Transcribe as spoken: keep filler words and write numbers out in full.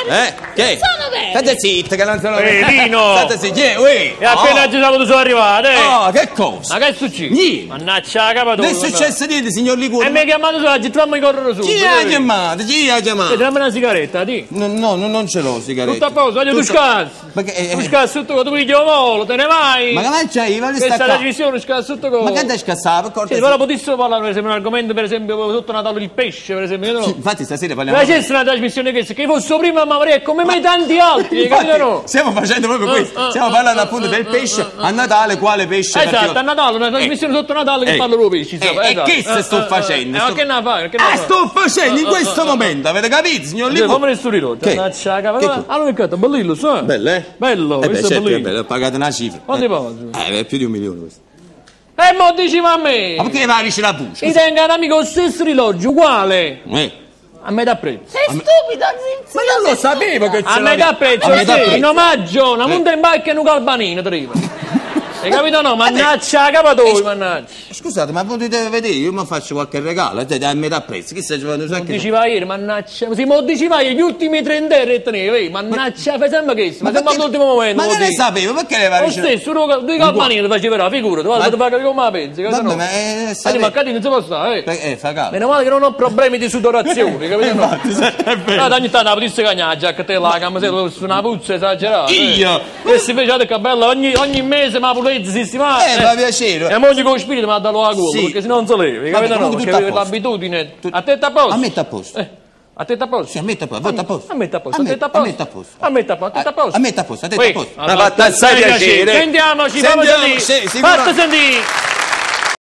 Eh? Che? Sono veri. State zitta che non sono Ehi, veri. Lino! State zitta, che? Ui! E appena oggi sabato sono arrivato, eh! Oh, che cosa? Ma che succede? Niente. Mannaggia la capa Non è successo niente, signor Liguri. E mi ha chiamato solo, agittiamo i correre su. Chi ha chiamato? Chi ha chiamato? Dammi una sigaretta, di. No, no, no, non ce l'ho, sigaretta. Tutto a posto, voglio tu scassi. Ma che... eh, Tu eh, scassi sotto, tu pigli il volo, te ne vai. Ma che mai c'hai? Ma Questa è la decisione, scassi sotto cosa. Ma che te scassava? Sì, però potessimo parlare per esempio un argomento, per esempio, sotto Natale il pesce, per esempio, no? Sì, infatti stasera parliamo... Ma c'è una trasmissione che se che fosse prima ma avrei come me tanti altri, Infatti, capito no? stiamo facendo proprio Ah, questo, ah, stiamo ah, parlando ah, appunto ah, del ah, pesce, ah, ah. a Natale quale pesce Esatto, particolare- a Natale, una trasmissione sotto Natale che Eh. parla proprio pesci, Eh, esatto. e che se sto Eh, eh, facendo? eh, Sto- Ma che ne fai? Che ne Ah, fai? sto facendo in Ah, questo ah, ah, momento, avete capito, signor Sì, Liguri? fammi il rilotto. Che? Mannaggia, Che cavolo. co- Allora, che cazzo, bellino, sai? Bello, eh? Bello, Eh beh, questo è certo, è bellino. bello, ho pagato una cifra. Quanti Eh. paghi? Eh, è più di un milione questo. E mo diceva a me. Ma perché vari la puce? Mi tenga un amico lo stesso orologio, uguale. Eh. A metà prezzo. Sei stupido, zio. Ma non lo sapevo che A ce metà l'avevi. prezzo, A metà sì, prezzo. in omaggio, una punta in barca e un calbanino, te arriva. Hai capito no? Mannaggia la capatoi, mannaggia. Scusate, ma potete vedere, io mi faccio qualche regalo, e te dai a metà prezzo, chi sta facendo un sacco di... Diceva ieri, mannaggia, sì, ma diceva ieri, gli ultimi trenta euro e tenevi, vedi, mannaggia, fai sempre questo, ma sempre perché- all'ultimo momento. Ma lo che ne dici. sapevo, perché le vari... Lo stesso, due due calbanini ti facevi, figurati, guarda, ti paga come la pensi, capito Vabbè, no? ma eh, Quindi, sapete- ma cadi non si può stare, eh. Eh, fa caldo. Meno male che non ho problemi di sudorazione, capito no? Infatti, sì, è vero. Ah, ogni tanto la potessi cagnare, già che te la camisetta su una puzza esagerata. eh. Io? E si fece che bella, ogni, ogni mese ma pulizzi sistemata. Eh, fa piacere. E moglie con lo spirito mi ha dato la gola, Sì. perché sennò non si levi, Vabbè, capito no? comunque Perché tutto a avevi posto. l'abitudine. Tut- A te sta a posto? A me sta a posto. Eh, a te sta a posto? Sì, a me sta a posto, a te sta a posto. A me sta a posto, A a te me- sta a a posto. me sta a posto. A me sta a posto, a te sta a posto. A me sta a posto, a te sta a Poi, posto. allora, Ma fatta assai stai piacere. Sentiamoci, Sentiamo, fammi sentire. sì, sicuro- Fatti sentire.